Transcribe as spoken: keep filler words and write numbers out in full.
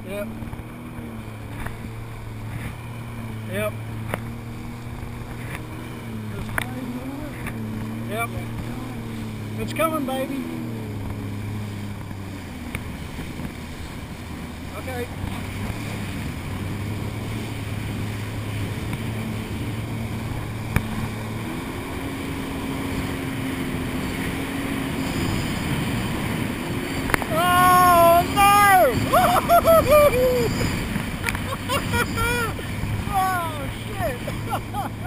Yep. Yep. Yep. It's coming, baby. Okay. Oh no! Oh shit!